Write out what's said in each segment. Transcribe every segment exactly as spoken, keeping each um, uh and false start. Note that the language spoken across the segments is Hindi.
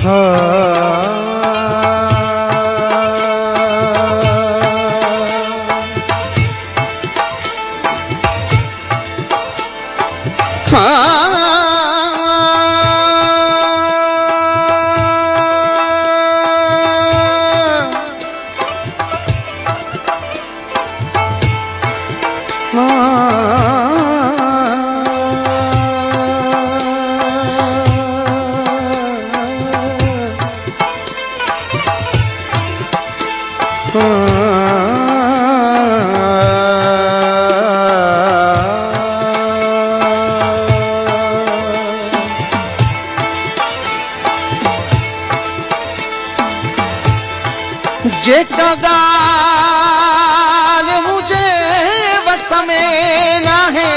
जेका गाल मुझे बस में ना है,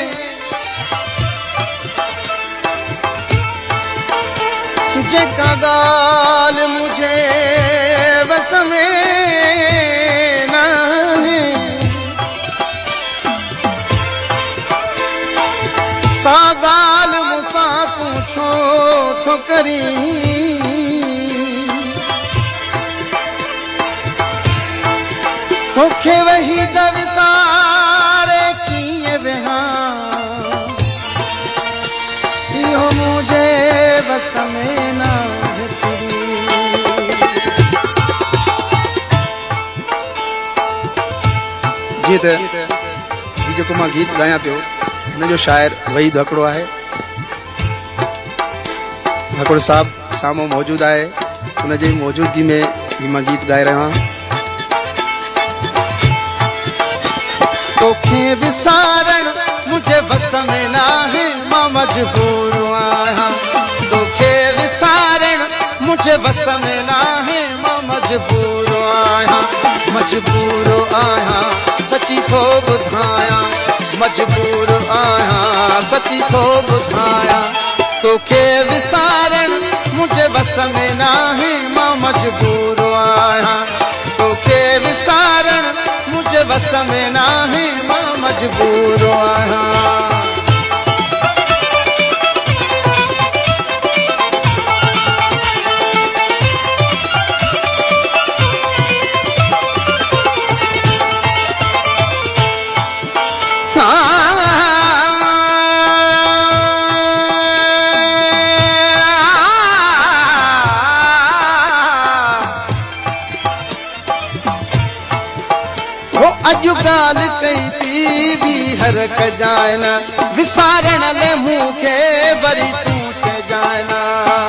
जेका गाल मुझे बस में ना है, सा गाल मुसा पूछो तो करी, तोखे वही दविसारे किए बिहा, यो मुझे बस में ना है तेरी। जी त ही जेको मां गीत गाया पियो हुन जो शायर वहीद हकड़ो आहे। हकड़ो साहब साम्हूं मौजूद आहे, हुन जी मौजूदगी में ही मां गीत गाए रहियो आहियां। तोखे विसारण मुझे बस में ना है, मां मजबूर आया। तोखे विसारण मुझे बस में ना है, मां मजबूर आया। मजबूर आया सची थो बुधाया, मजबूर आया सची थो बुधाया। तोखे विसारण मुझे बस में ना है, मां मजबूर आया। तोखे विसारण मुझे बस में ना है, मां मजबूर आया। अजु गाल कई थी भी हर कजायना, विसारण ले मुँह के बरी तू के जायना।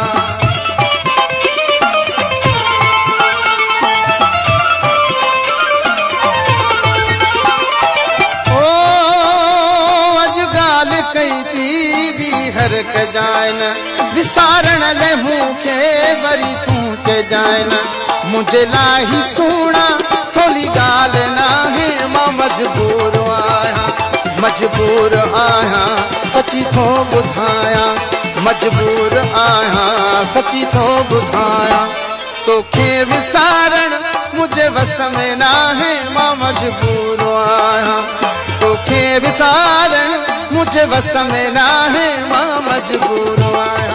ओ अजु गाल कई थी भी हर कजायना, विसारण ले मुँह के बरी तू के जायना। मुझे लाही सुना सोली गाल ना है, मां मजबूर आया। मजबूर आया सची थो बुधाया, मजबूर आया सची थो बुधाया। तोखे विसारण मुझे बस में ना है, मां मजबूर आया। तोखे विसारण मुझे बस में ना है, मां मजबूर आया।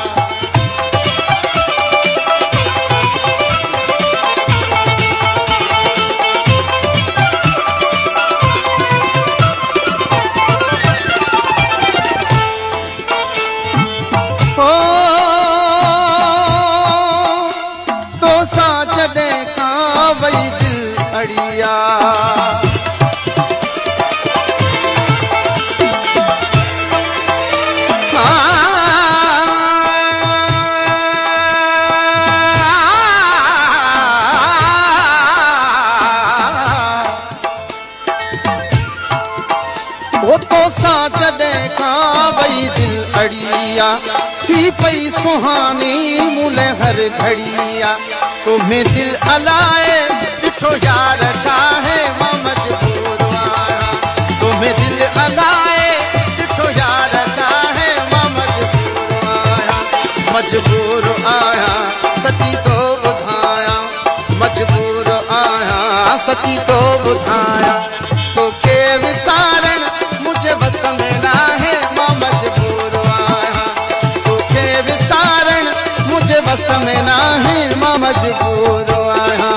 थी पई सुहानी मुले हर घड़िया, तुम्हें दिल अलाए दिठो यार चाहे, मां मजबूर आया। तुम्हें दिल अलाए दिठो यार चाहे, मां मजबूर आया। मजबूर आया सची तो बुधाया, मजबूर आया सची तो बुधाया। तोखे विसारण मुझे बस में ना है, मां मजबूर आया। तोखे विसारण मुझे बस में ना है मां मजबूर आया।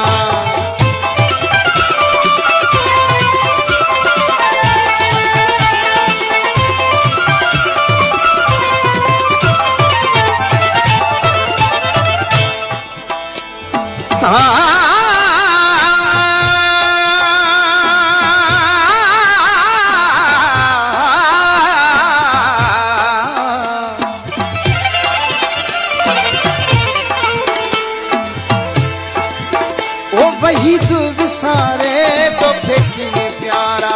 वही तू विसारे तो फेंकी प्यारा,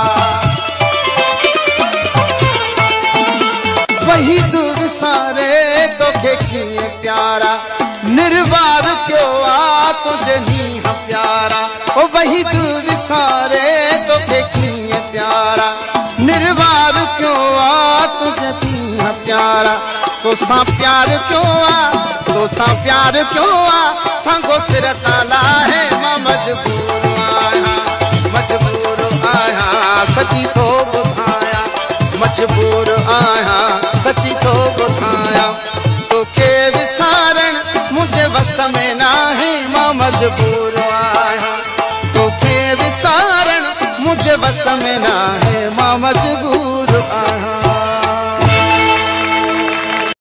वही तू विसारे तो फेंकी प्यारा, निर्वार क्यों आ तुझे नहीं प्यारा। ओ वही तू विसारे तो फेंकी प्यारा, निर्वार क्यों आ तुझे नहीं प्यारा। तो सा प्यार क्यों आ, तो सा प्यार क्यों आ, संगो सिर ताला है मां मजबूर आया, मजबूर आया सची तो बुधाया, मजबूर आया सची तो बुधाया। तो के विसारण मुझे बस में ना है मां मजबूर आया, तो के विसारण मुझे बस में ना है मां मजबूर